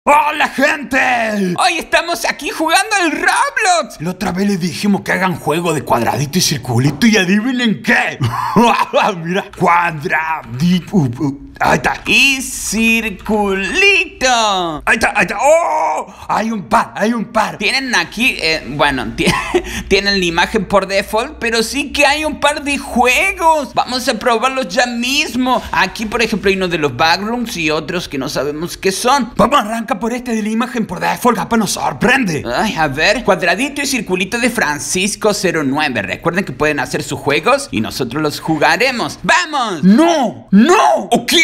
¡Hola, gente! Hoy estamos aquí jugando al Roblox. La otra vez les dijimos que hagan juego de cuadradito y circulito y adivinen qué. Mira, cuadradito. Ahí está. Y circulito. Ahí está, ahí está. ¡Oh! Hay un par. Tienen aquí, tienen la imagen por default, pero sí que hay un par de juegos. Vamos a probarlos ya mismo. Aquí, por ejemplo, hay uno de los backrooms y otros que no sabemos qué son. Vamos a arrancar por este de la imagen por default, capaz nos sorprende. Ay, a ver, cuadradito y circulito de Francisco09. Recuerden que pueden hacer sus juegos y nosotros los jugaremos. ¡Vamos! ¡No! ¿O qué?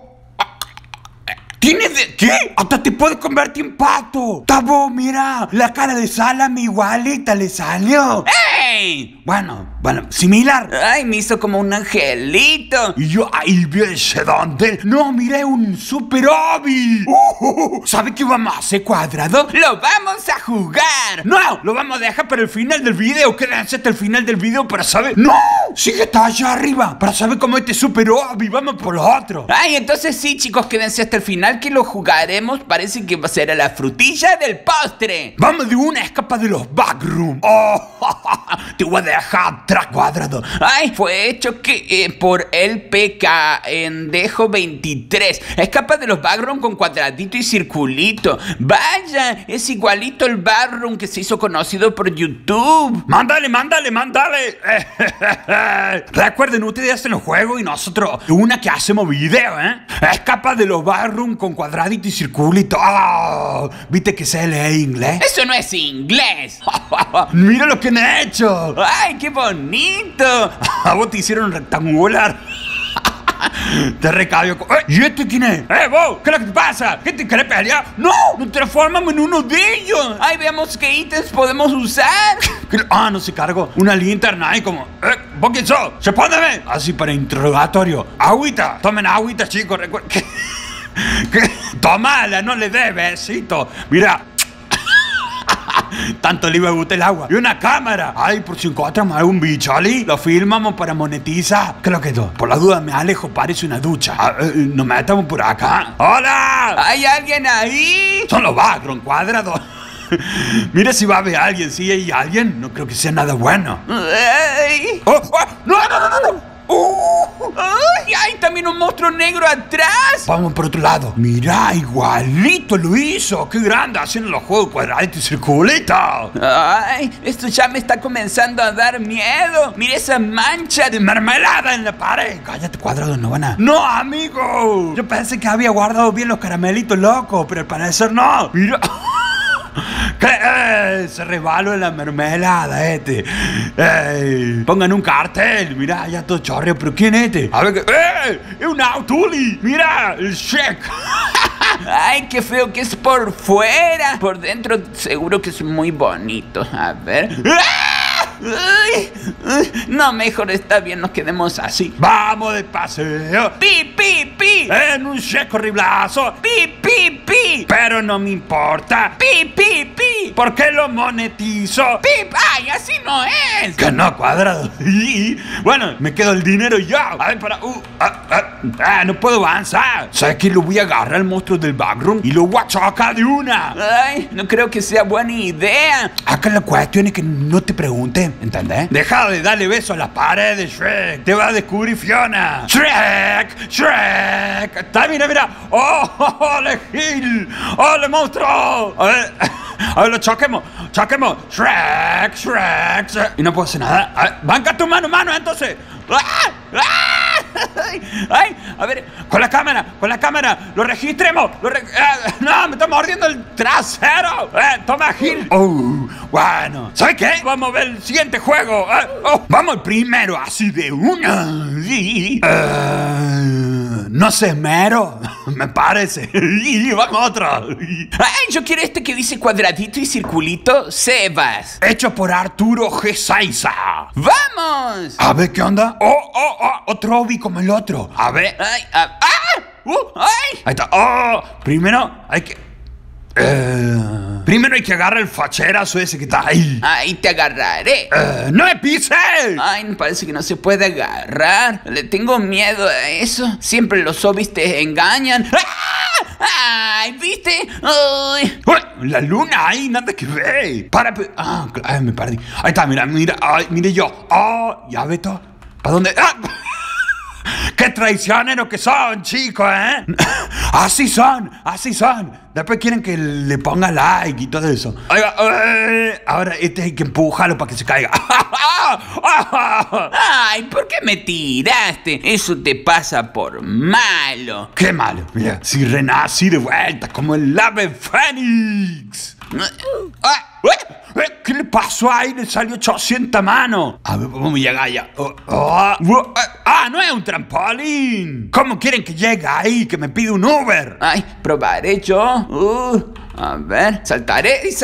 ¿Tienes de qué? Hasta te puedes convertir en pato. Tabo, mira, la cara de Salami igualita le salió. ¡Ey! Bueno, similar. Ay, me hizo como un angelito. Y yo ahí vi ese dónde. No, miré un super obi. ¿Sabe qué vamos a hacer, cuadrado? ¡Lo vamos a jugar! No, lo vamos a dejar para el final del video. Quédense hasta el final del video para saber. ¡No! Sigue hasta allá arriba para saber cómo este super obi. Vamos por los otros. Ay, entonces sí, chicos, quédense hasta el final que lo jugaremos. Parece que va a ser a la frutilla del postre. Vamos de una escapa de los backrooms. Te voy a dejar atrás, cuadrado. Ay, fue hecho que por el Pendejo 23. Escapa de los backrooms con cuadradito y circulito. Vaya, es igualito el backroom que se hizo conocido por YouTube. Mándale. Recuerden, ustedes hacen los juegos y nosotros una que hacemos video, Escapa de los backrooms con cuadradito y circulito. ¿Viste que se lee inglés? Eso no es inglés. Mira lo que han hecho. ¡Ay, qué bonito! A vos te hicieron rectangular. Te recabio. ¿Y este quién es? Vos, ¿qué es lo que te pasa? ¿Qué te querés pelear? ¡No! ¡Nos transformamos en uno de ellos! ¡Ay, veamos qué ítems podemos usar! No se cargó. Una linterna ahí como... ¿Vos quién sos? ¡Respóndeme! Así para interrogatorio. ¡Agüita! Tomen agüita, chicos. Recuerden. Tómala, no le des besito. Mira. Tanto le iba a gustar el agua. Y una cámara. Ay, por si encontramos algún bicho, ¿ali? Lo filmamos para monetizar. ¿Qué es lo que es? Por la duda me alejo, parece una ducha. Nos metamos por acá. ¡Hola! ¿Hay alguien ahí? Son los backrooms cuadrados. Mira si va a haber alguien. Si hay alguien, no creo que sea nada bueno. ¡Ay! ¡No! ¡Ay, también un monstruo negro atrás! Vamos por otro lado. Mirá, igualito lo hizo. ¡Qué grande! Haciendo los juegos cuadraditos y circulitos. ¡Ay! Esto ya me está comenzando a dar miedo. ¡Mira esa mancha de mermelada en la pared! Cállate, cuadrado, no van a... ¡No, amigo! Yo pensé que había guardado bien los caramelitos locos, pero al parecer no. Mira... ¿Qué? Se resbaló en la mermelada Pongan un cartel. Mirá, ya todo chorreo. ¿Pero quién es este? A ver que... ¡Es un Autuli! Mirá, el Shrek. ¡Ay, qué feo que es por fuera! Por dentro seguro que es muy bonito. A ver... ¡Ay! No, mejor está bien, nos quedemos así. ¡Vamos de paseo! ¡Pi! En un Shrek horriblazo. ¡Pi! Pero no me importa. ¡Pi! ¿Por qué lo monetizo? ¡Pi! ¡Ay, así no es! Que no, cuadrado. Bueno, me quedo el dinero ya. A ver, no puedo avanzar. ¿Sabes qué? Lo voy a agarrar al monstruo del backroom y lo voy a chocar de una. Ay, no creo que sea buena idea. Acá la cuestión es que no te pregunten, ¿entendés? Deja de darle besos a las paredes, Shrek. Te va a descubrir Fiona. ¡Shrek! Está, mira. ¡Ole, Gil! ¡Ole, monstruo! A ver, lo choquemos. Shrek. Y no puedo hacer nada. A ver, banca tu mano, entonces. ¡Ay! A ver, con la cámara. Lo registremos. No, me está mordiendo el trasero. Toma, Gil. Bueno. ¿Sabes qué? Vamos a ver el siguiente juego. Vamos al primero, así de una. No sé, mero. Me parece. Vamos a otro. Ay, yo quiero este que dice cuadradito y circulito Sebas. Hecho por Arturo G. Saiza. ¡Vamos! A ver, ¿qué onda? Otro obi como el otro. A ver. ¡Ay! Ahí está. Primero hay que... Primero hay que agarrar el facherazo ese que está ahí. Ahí te agarraré. ¡No me pises! Ay, me parece que no se puede agarrar. Le tengo miedo a eso. Siempre los zombies te engañan. ¡Ah! ¡Ay! ¿Viste? ¡Ay! ¡Uy! La luna ahí, nada que ver. Ay, me perdí. Ahí está, mira. Ay, mire yo. Oh, ya ve todo. ¿Para dónde? ¡Ah! ¡Qué traicioneros que son, chicos, eh! Así son. Después quieren que le ponga like y todo eso. Ahora hay que empujarlo para que se caiga. Ay, ¿por qué me tiraste? Eso te pasa por malo. ¡Qué malo! Mira, si renací de vuelta como el ave fénix. ¿Qué le pasó ahí? Le salió 800 manos. A ver, vamos a llegar allá. No es un trampolín. ¿Cómo quieren que llegue ahí? Que me pide un Uber. Ay, probaré yo. A ver, saltaré y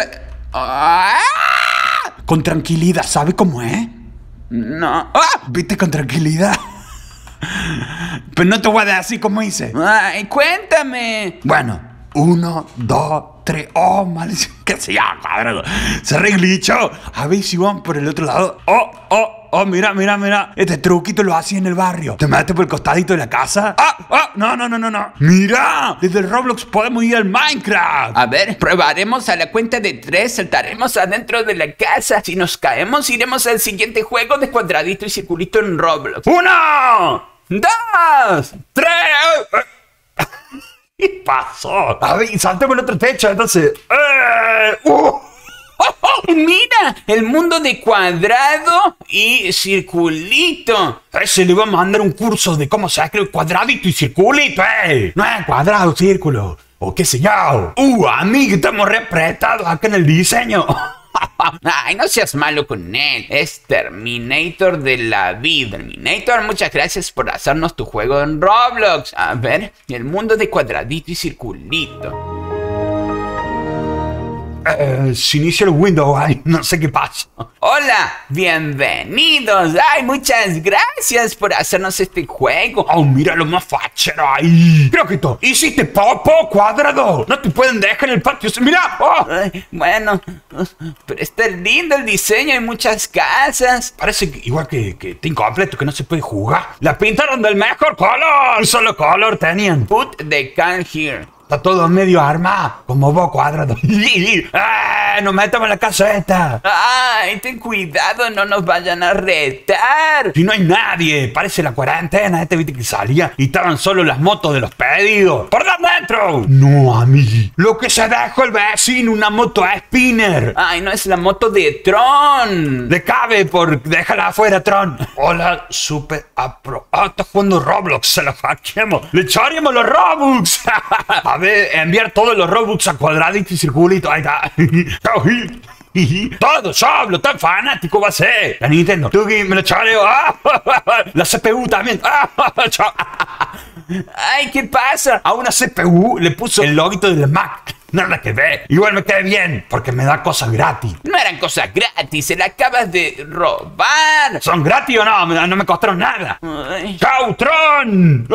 Con tranquilidad, ¿sabe cómo es? No. ¿Viste? Con tranquilidad. Pero no te voy a dar así como hice. Ay, cuéntame. Bueno, 1, 2, 3. Oh, maldición. ¿Qué se llama, cuadrado? Se reglitchó. A ver si van por el otro lado. Mira. Este truquito lo hacía en el barrio. Te metes por el costadito de la casa. No. Mira, desde el Roblox podemos ir al Minecraft. A ver, probaremos a la cuenta de 3. Saltaremos adentro de la casa. Si nos caemos, iremos al siguiente juego de cuadradito y circulito en Roblox. 1, 2, 3. ¿Qué pasó? A ver, saltemos el otro techo, entonces. Mira, el mundo de cuadrado y circulito. Ese le va a mandar un curso de cómo se hace el cuadradito y circulito, No es cuadrado, círculo. O qué sé yo. Amigo, estamos re apretados acá en el diseño. Ay, no seas malo con él. Es Terminator de la vida. Terminator, muchas gracias por hacernos tu juego en Roblox. A ver, el mundo de cuadradito y circulito. Se inicia el window, no sé qué pasa. Hola, bienvenidos. Ay, muchas gracias por hacernos este juego. Oh, mira lo más fachero ahí. Creo que tú hiciste popo, cuadrado. No te pueden dejar en el patio. Mira. Ay, bueno, pero está lindo el diseño. Hay muchas casas. Parece que, igual que está incompleto, que no se puede jugar. La pintaron del mejor color. Un solo color tenían. Put the car here. Está todo medio armado, como vos, cuadrado. ¡Nos metamos en la caseta! ¡Ay, ten cuidado! No nos vayan a retar. Si no hay nadie, parece la cuarentena. Viste que salía y estaban solo las motos de los pedidos. ¡Por dentro! No, amigo. Lo que se dejó el vecino, una moto spinner. ¡Ay, no es la moto de Tron! De cabe por déjala afuera, Tron. Hola, super apro. Está jugando Roblox, se lo hackeamos. Le echaremos los Robux. A ver, enviar todos los Robux a cuadradito y circulito. Ahí está. Todo solo, tan fanático va a ser. La Nintendo. Tuki, me lo chareo. La CPU también. Ay, ¿qué pasa? A una CPU le puso el loguito de la Mac. Nada que ver. Igual me quedé bien, porque me da cosas gratis. No eran cosas gratis, se la acabas de robar. ¿Son gratis o no? No me costaron nada. Ay. ¡Chau, Tron!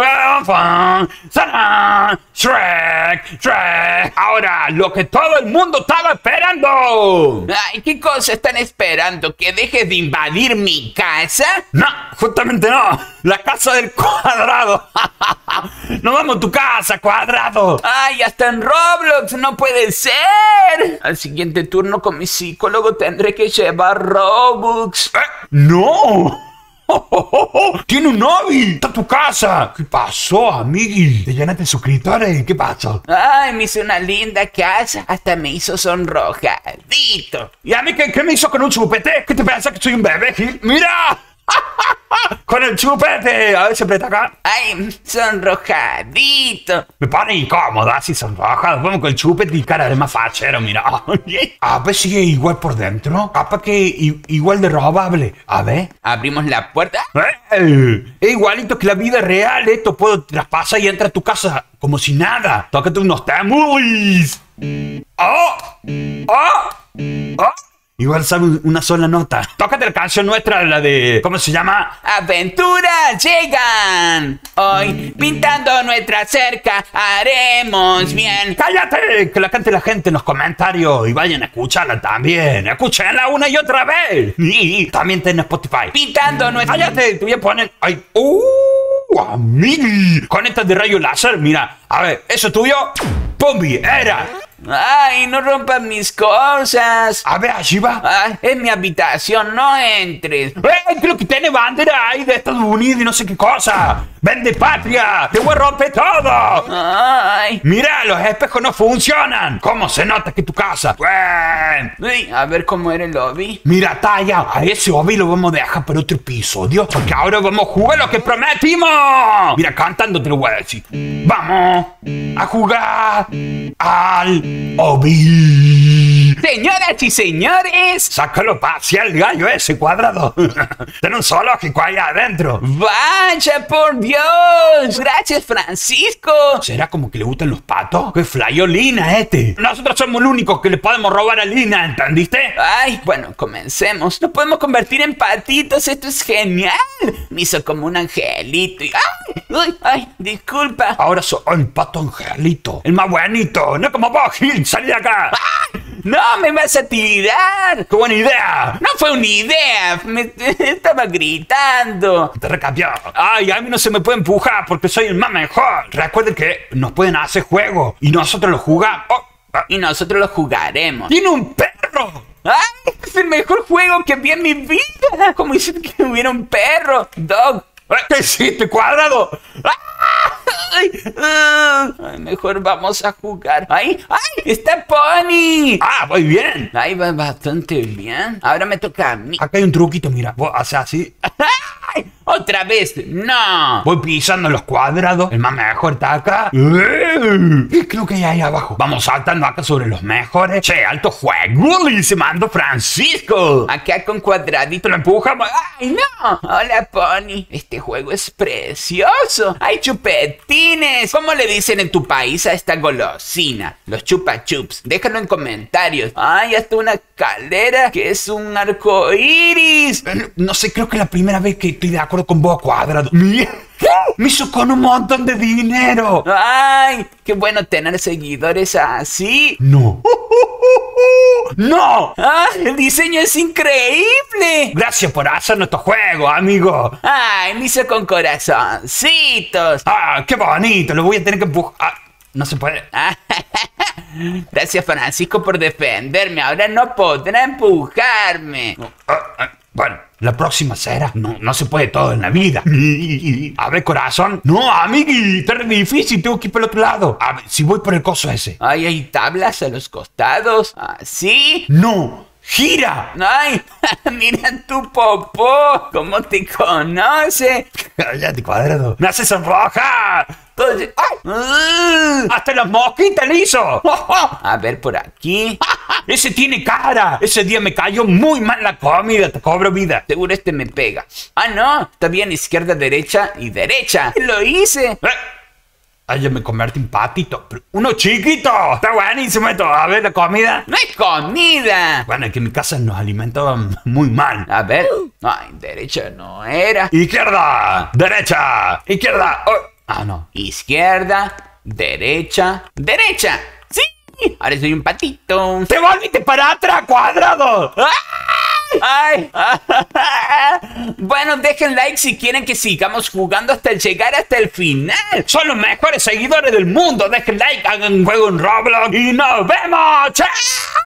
Shrek. Ahora, lo que todo el mundo estaba esperando. Ay, ¿qué cosa están esperando? ¿Que dejes de invadir mi casa? No, justamente no. La casa del cuadrado. Nos vamos a tu casa, cuadrado. Ay, hasta en Roblox, no puede ser. Al siguiente turno con mi psicólogo tendré que llevar Robux. ¡No! ¡Tiene un novio! ¡Está en tu casa! ¿Qué pasó, amigui? ¿Te llenaste de suscriptores? ¿Qué pasó? Ay, me hizo una linda casa. Hasta me hizo sonrojadito. ¿Y a mí qué me hizo con un chupete? ¿Qué te pensás que soy un bebé, Gil? ¡Mira! ¡Con el chupete! A ver si aprieta acá. ¡Ay, sonrojadito! Me pone incómodo, así sonrojado. Vamos con el chupete y cara de más fachero, mira. A ver si es igual por dentro. Capaz que igual de robable. A ver. Abrimos la puerta. Es igualito que la vida real. Esto puedo traspasar y entrar a tu casa como si nada. Tócate unos temulis. Igual sabe una sola nota. Tócate la canción nuestra, la de... ¿Cómo se llama? Aventuras llegan. Hoy, pintando nuestra cerca, haremos bien. ¡Cállate! Que la cante la gente en los comentarios y vayan a escucharla también. Escúchenla una y otra vez. Y también tenés Spotify. Pintando nuestra... ¡Cállate! Te voy a poner... ¡Ay! ¡Amigui! Con estas de rayo láser, mira. A ver, ¿eso es tuyo? ¡Pumbi! ¡Era! Ay, no rompas mis cosas. A ver, allí va. Ay, es mi habitación, no entres. Creo que tiene bandera ahí de Estados Unidos y no sé qué cosa. ¡Vende patria! ¡Te voy a romper todo! Ay. Mira, los espejos no funcionan. ¿Cómo se nota que tu casa? Uy, a ver cómo era el lobby. Mira, Taya, a ese hobby lo vamos a dejar para otro episodio, porque ahora vamos a jugar lo que prometimos. Mira, cantando te lo voy a decir. Vamos a jugar al hobby. Señoras y señores, Sácalo hacia el gallo ese cuadrado. Tiene un zoológico ahí adentro. vaya por Dios. Gracias, Francisco. ¿Será como que le gustan los patos? ¡Qué flayolina este! Nosotros somos los únicos que le podemos robar a Lina, ¿entendiste? Ay, bueno, comencemos. Nos podemos convertir en patitos, esto es genial. Me hizo como un angelito y... ¡Ay! ¡Uy! ¡Ay! Disculpa. Ahora soy el pato angelito, el más buenito, no como vos, Gil, salí de acá. ¡No me vas a tirar! ¡Qué buena idea! No fue una idea, me estaba gritando. Te recambió. Ay, a mí no se me puede empujar porque soy el más mejor. Recuerden que nos pueden hacer juegos y nosotros los jugamos. Y nosotros lo jugaremos. ¡Tiene un perro! ¡Ay! Es el mejor juego que vi en mi vida. Como hice que hubiera un perro. Dog. ¿Qué hiciste, cuadrado? Ay, ay, mejor vamos a jugar. ¡Ay! ¡Ay! ¡Está Pony! Ah, voy bien. Ahí va bastante bien. Ahora me toca a mí. Acá hay un truquito, mira. Vos haces así. ¡Ay! ¡Otra vez! ¡No! Voy pisando los cuadrados. El más mejor está acá. ¿Qué creo que hay ahí abajo? Vamos saltando acá sobre los mejores. Che, alto juego. Y se mandó Francisco. Acá con cuadradito lo empujamos. ¡Ay, no! Hola, Pony. Este juego es precioso. ¡Hay chupetines! ¿Cómo le dicen en tu país a esta golosina? Los chupa chups. Déjalo en comentarios. ¡Ay, hasta una escalera que es un arco iris! No sé, creo que es la primera vez que estoy de acuerdo con vos, cuadrado. Mira, me hizo con un montón de dinero. ¡Ay! ¡Qué bueno tener seguidores así! No. ¡No! ¡Ah! ¡El diseño es increíble! Gracias por hacer nuestro juego, amigo. ¡Ay! Me hizo con corazoncitos. Ah, qué bonito. Lo voy a tener que empujar. Ah, no se puede. Gracias, Francisco, por defenderme. Ahora no podrá empujarme. Bueno, la próxima será. No se puede todo en la vida. A ver, corazón. No, amigui, está re difícil. Tengo que ir por el otro lado. A ver, si voy por el coso ese. Ay, hay tablas a los costados. ¿Así? No, gira. Ay, mira tu popó. ¿Cómo te conoce? Cállate, cuadrado. Me hace sonrojar. ¡Ay! ¡Hasta las mosquitas le hizo! A ver, por aquí. ¡Ese tiene cara! Ese día me cayó muy mal la comida. Te cobro vida. Seguro este me pega. Ah, no. Está bien, izquierda, derecha y derecha. ¡Lo hice! Ay, yo me convertí en patito. Pero uno chiquito. Está buenísimo esto. A ver, la comida. ¡No es comida! Bueno, es que en mi casa nos alimentaban muy mal. A ver. Ay, derecha no era. Izquierda. Derecha. Izquierda. Ah, no. Izquierda, derecha, derecha. ¡Sí! Ahora soy un patito. ¡Te volviste para atrás, cuadrado! ¡Ay! Bueno, dejen like si quieren que sigamos jugando hasta llegar hasta el final. Son los mejores seguidores del mundo. Dejen like, hagan un juego en Roblox y nos vemos. ¡Chao!